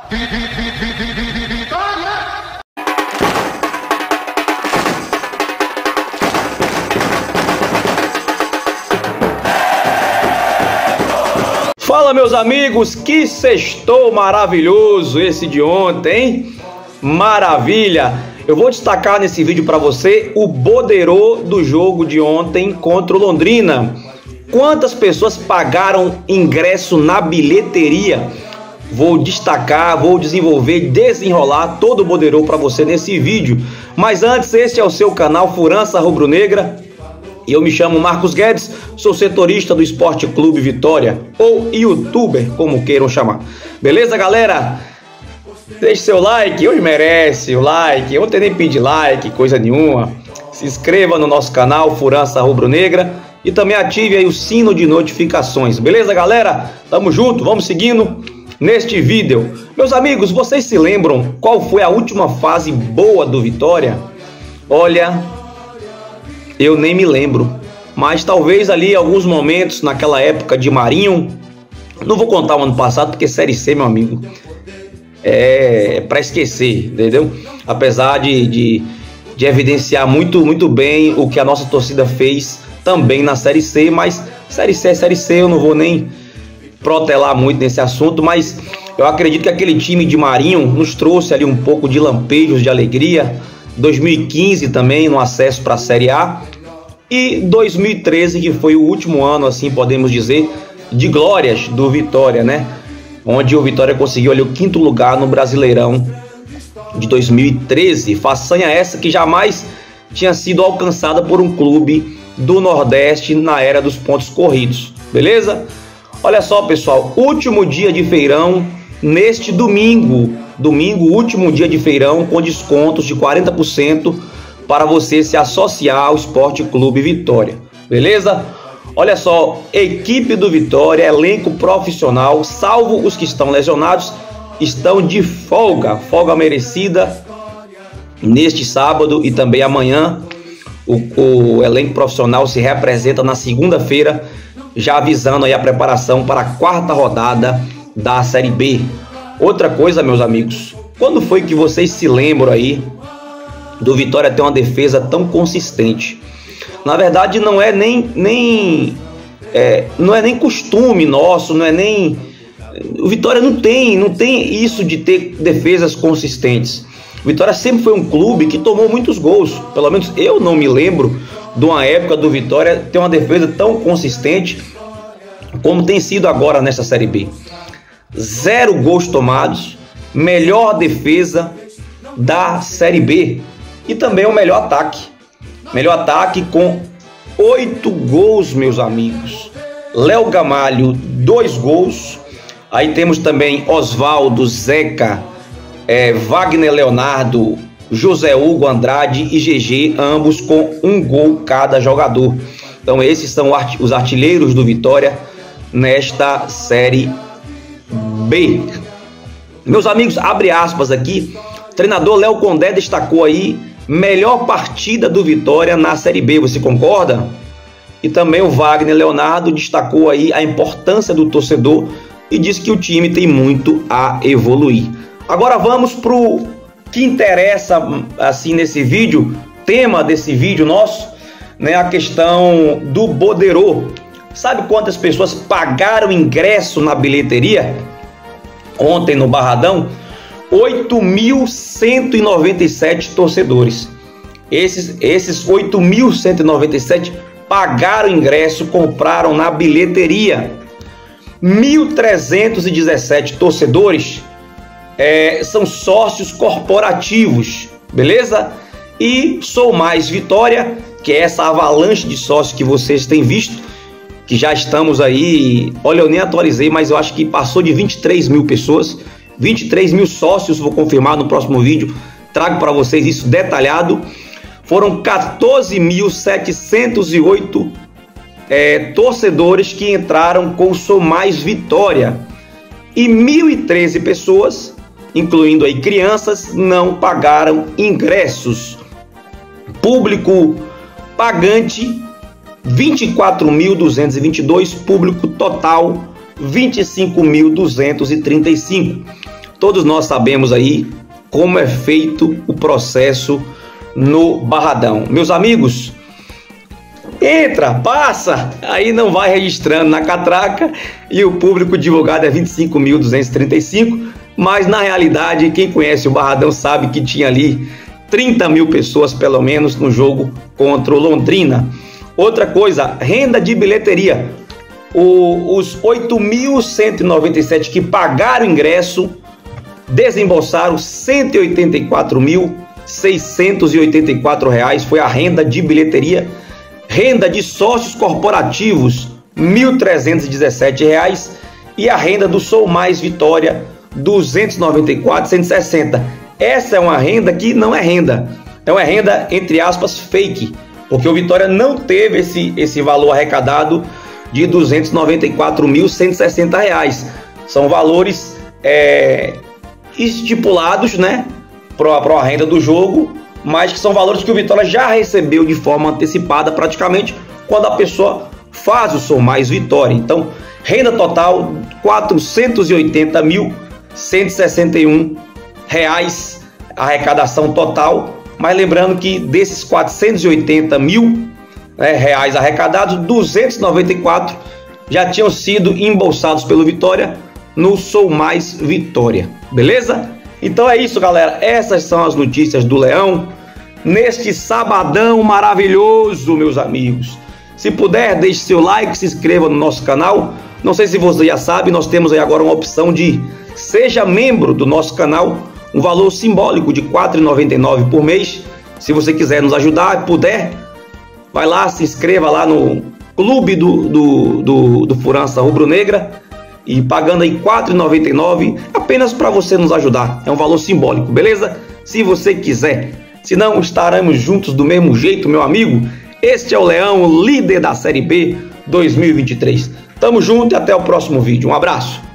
Fala, meus amigos, que sextou maravilhoso esse de ontem, hein? Maravilha! Eu vou destacar nesse vídeo para você o boderô do jogo de ontem contra o Londrina. Quantas pessoas pagaram ingresso na bilheteria? Vou destacar, vou desenvolver, desenrolar todo o boderô para você nesse vídeo. Mas antes, este é o seu canal Furança Rubro-Negra. E eu me chamo Marcos Guedes, sou setorista do Esporte Clube Vitória, ou youtuber, como queiram chamar. Beleza, galera? Deixe seu like, hoje merece o like. Ontem nem pedi like, coisa nenhuma. Se inscreva no nosso canal Furança Rubro-Negra e também ative aí o sino de notificações. Beleza, galera? Tamo junto, vamos seguindo neste vídeo. Meus amigos, vocês se lembram qual foi a última fase boa do Vitória? Olha, eu nem me lembro, mas talvez ali alguns momentos naquela época de Marinho. Não vou contar o ano passado porque Série C, meu amigo, é para esquecer, entendeu? Apesar de evidenciar muito bem o que a nossa torcida fez também na Série C, mas Série C é Série C, eu não vou nem protelar muito nesse assunto, mas eu acredito que aquele time de Marinho nos trouxe ali um pouco de lampejos de alegria. 2015 também no acesso para a Série A e 2013, que foi o último ano, assim podemos dizer, de glórias do Vitória, né? Onde o Vitória conseguiu ali o 5º lugar no Brasileirão de 2013, façanha essa que jamais tinha sido alcançada por um clube do Nordeste na era dos pontos corridos, beleza? Olha só, pessoal, último dia de feirão neste domingo, último dia de feirão com descontos de 40% para você se associar ao Esporte Clube Vitória, beleza? Olha só, equipe do Vitória, elenco profissional, salvo os que estão lesionados, estão de folga merecida neste sábado e também amanhã. O elenco profissional se representa na segunda-feira, já avisando aí a preparação para a 4ª rodada da Série B. Outra coisa, meus amigos, quando foi que vocês se lembram aí do Vitória ter uma defesa tão consistente? Na verdade, não é nem costume nosso, não é nem... O Vitória não tem isso de ter defesas consistentes. O Vitória sempre foi um clube que tomou muitos gols. Pelo menos eu não me lembro de uma época do Vitória ter uma defesa tão consistente como tem sido agora nessa Série B. 0 gols tomados, melhor defesa da Série B e também o melhor ataque. Melhor ataque com 8 gols, meus amigos. Léo Gamalho, 2 gols. Aí temos também Osvaldo, Zeca, Wagner Leonardo, José Hugo Andrade e GG, ambos com 1 gol cada jogador. Então esses são os artilheiros do Vitória nesta Série B. Meus amigos, abre aspas aqui, treinador Léo Condé destacou aí melhor partida do Vitória na Série B, você concorda? E também o Wagner Leonardo destacou aí a importância do torcedor e disse que o time tem muito a evoluir. Agora vamos para o que interessa assim nesse vídeo, tema desse vídeo nosso, né, a questão do boderô. Sabe quantas pessoas pagaram ingresso na bilheteria ontem no Barradão? 8.197 torcedores. Esses 8.197 pagaram ingresso, compraram na bilheteria. 1.317 torcedores são sócios corporativos, beleza? E Sou Mais Vitória, que é essa avalanche de sócios que vocês têm visto, que já estamos aí, olha, eu nem atualizei, mas eu acho que passou de 23 mil pessoas, 23 mil sócios, vou confirmar no próximo vídeo, trago para vocês isso detalhado. Foram 14.708 torcedores que entraram com o Sou Mais Vitória e 1.013 pessoas, incluindo aí crianças, não pagaram ingressos. Público pagante 24.222, público total 25.235. todos nós sabemos aí como é feito o processo no Barradão. Meus amigos, entra, passa, aí não vai registrando na catraca e o público divulgado é 25.235, mas na realidade quem conhece o Barradão sabe que tinha ali 30 mil pessoas pelo menos no jogo contra o Londrina. Outra coisa, renda de bilheteria. Os 8.197 que pagaram ingresso desembolsaram R$ 184.684 foi a renda de bilheteria. Renda de sócios corporativos R$ 1.317 e a renda do Sou Mais Vitória R$ 294.160. Essa é uma renda que não é renda, é uma renda entre aspas fake, porque o Vitória não teve esse valor arrecadado de R$ 294.160. São valores estipulados, né, para a renda do jogo, mas que são valores que o Vitória já recebeu de forma antecipada, praticamente, quando a pessoa faz o Sou Mais Vitória. Então, renda total R$ 480.161, arrecadação total. Mas lembrando que desses 480 mil reais arrecadados, 294 já tinham sido embolsados pelo Vitória no Sou Mais Vitória, beleza? Então é isso, galera, essas são as notícias do Leão neste sabadão maravilhoso, meus amigos. Se puder, deixe seu like, se inscreva no nosso canal. Não sei se você já sabe, nós temos aí agora uma opção de seja membro do nosso canal, um valor simbólico de R$ 4,99 por mês. Se você quiser nos ajudar, puder, vai lá, se inscreva lá no Clube do Furança Rubro-Negra e pagando aí R$ 4,99 apenas para você nos ajudar. É um valor simbólico, beleza? Se você quiser. Se não, estaremos juntos do mesmo jeito, meu amigo. Este é o Leão, líder da Série B 2023. Tamo junto e até o próximo vídeo. Um abraço.